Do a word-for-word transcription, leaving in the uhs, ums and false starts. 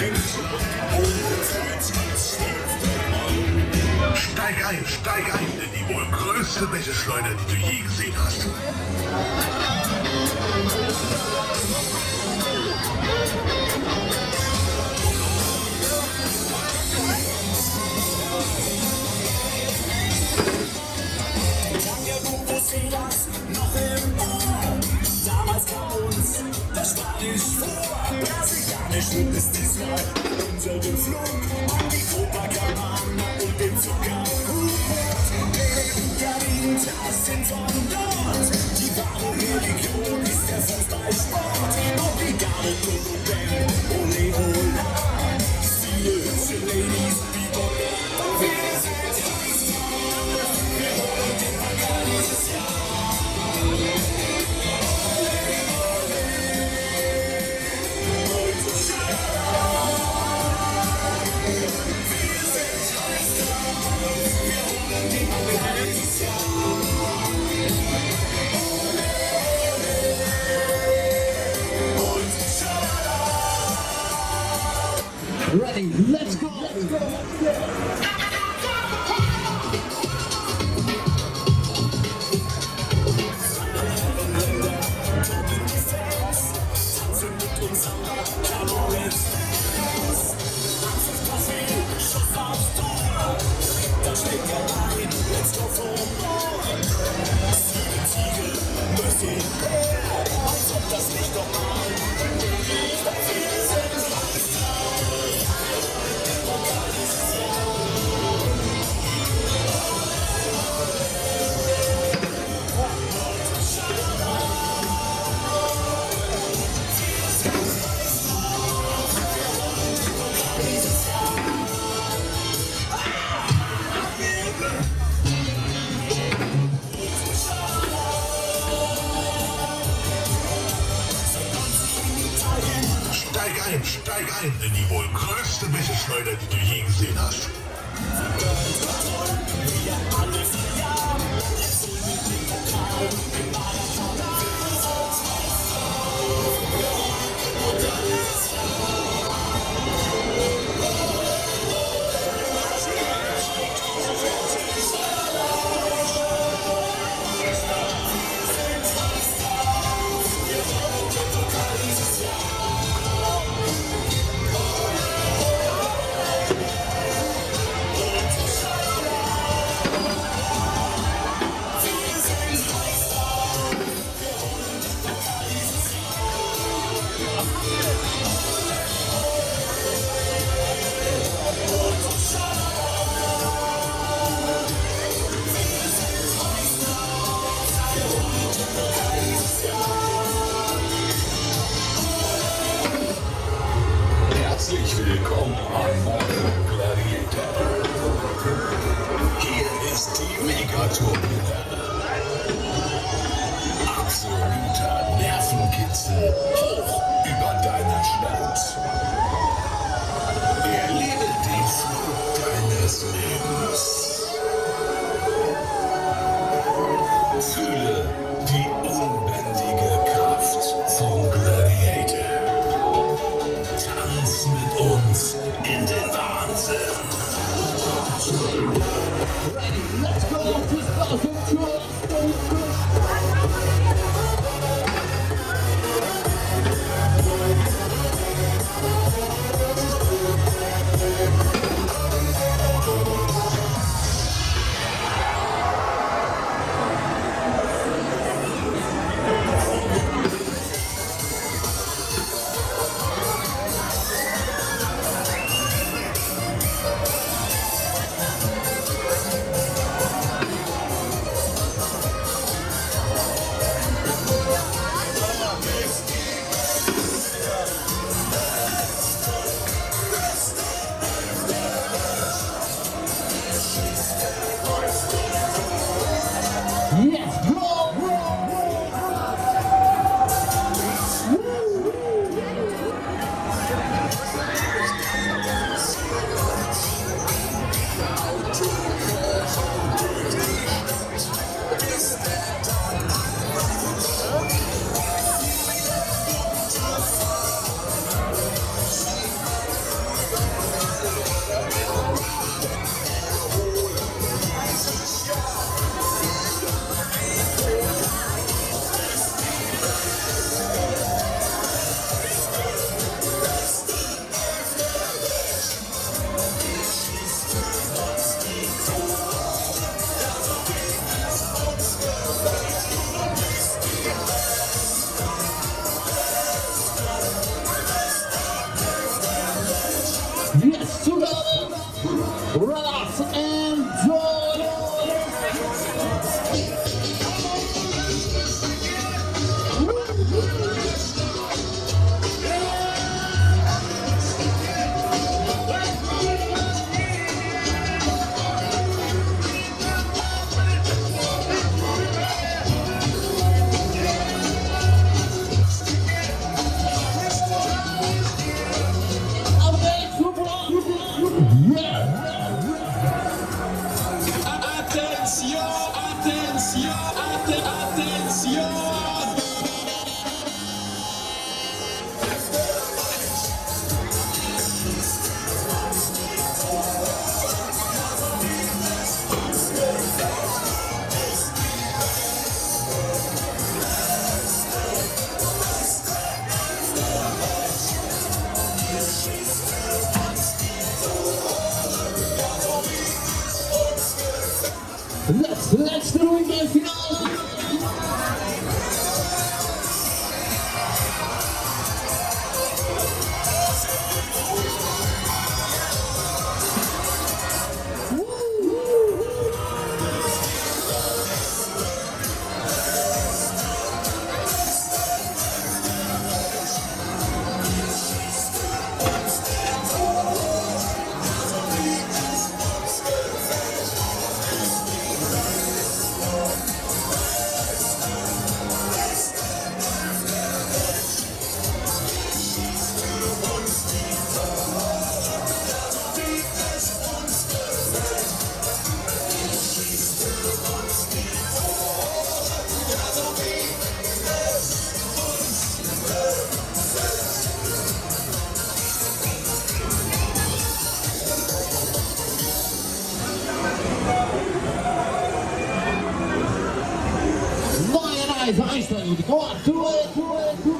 Steig ein, steig ein in die wohl größte Wäscheschleuder, die du je gesehen hast. Noch im Ohr. Damals kam uns das Spanisch vor. Brasilianisch ist diesmal unter dem Flug an die Copacabana und dem Zuckerhut. Garitas sind von dort. Die wahre Religion ist der Fußballsport. Obrigado, tudo bem, ole ola. Viele hübsche Ladies, Bebop. Wir sind Heißmann. Wir holen den Bagger dieses Jahr. Ready, let's go! Let's go! Let's go! Steig ein, steig ein in die wohl größte Wäscheschleuder, die du je gesehen hast. Herzlich willkommen an Moto Gladiator. Hier ist die Megaturbine. Absoluter Nervenkitzel hoch über deiner Stadt. Erlebe die Flut deines Lebens. Fühle die unbändige Kraft von Gladiator. Tanz mit uns in den Wahnsinn. Ready, let's go! twenty twelve! leise einsteigen. Go on, do it, do it, do it.